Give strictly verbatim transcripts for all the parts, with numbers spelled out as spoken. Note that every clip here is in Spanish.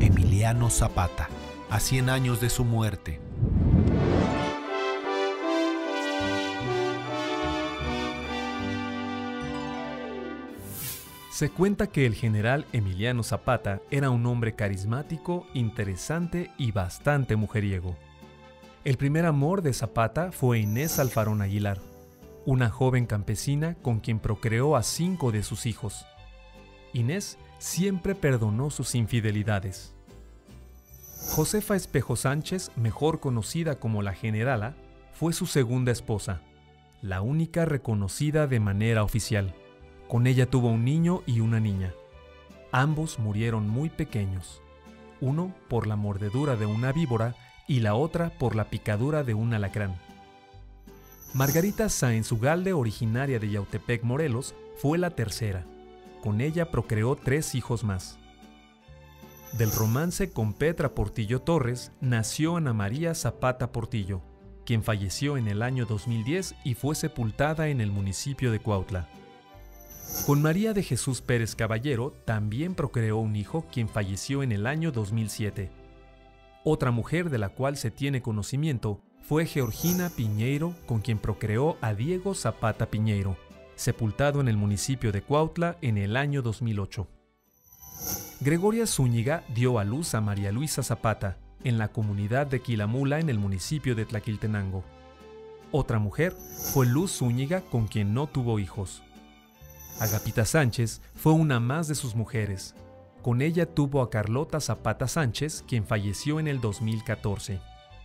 Emiliano Zapata, a cien años de su muerte. Se cuenta que el general Emiliano Zapata era un hombre carismático, interesante y bastante mujeriego. El primer amor de Zapata fue Inés Alfarón Aguilar, una joven campesina con quien procreó a cinco de sus hijos. Inés siempre perdonó sus infidelidades. Josefa Espejo Sánchez, mejor conocida como la Generala, fue su segunda esposa, la única reconocida de manera oficial. Con ella tuvo un niño y una niña. Ambos murieron muy pequeños, uno por la mordedura de una víbora y la otra por la picadura de un alacrán. Margarita Sáenz Ugalde, originaria de Yautepec, Morelos, fue la tercera. Con ella procreó tres hijos más. Del romance con Petra Portillo Torres nació Ana María Zapata Portillo, quien falleció en el año dos mil diez y fue sepultada en el municipio de Cuautla. Con María de Jesús Pérez Caballero también procreó un hijo, quien falleció en el año dos mil siete. Otra mujer de la cual se tiene conocimiento fue Georgina Piñeiro, con quien procreó a Diego Zapata Piñeiro, sepultado en el municipio de Cuautla en el año dos mil ocho. Gregoria Zúñiga dio a luz a María Luisa Zapata, en la comunidad de Quilamula en el municipio de Tlaquiltenango. Otra mujer fue Luz Zúñiga, con quien no tuvo hijos. Agapita Sánchez fue una más de sus mujeres. Con ella tuvo a Carlota Zapata Sánchez, quien falleció en el dos mil catorce.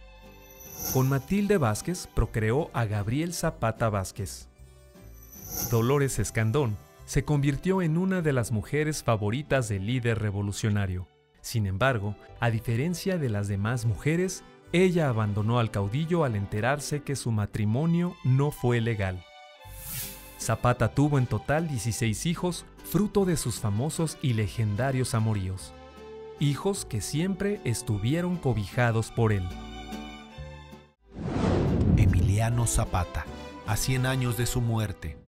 Con Matilde Vázquez procreó a Gabriel Zapata Vázquez. Dolores Escandón se convirtió en una de las mujeres favoritas del líder revolucionario. Sin embargo, a diferencia de las demás mujeres, ella abandonó al caudillo al enterarse que su matrimonio no fue legal. Zapata tuvo en total dieciséis hijos, fruto de sus famosos y legendarios amoríos. Hijos que siempre estuvieron cobijados por él. Emiliano Zapata, a cien años de su muerte.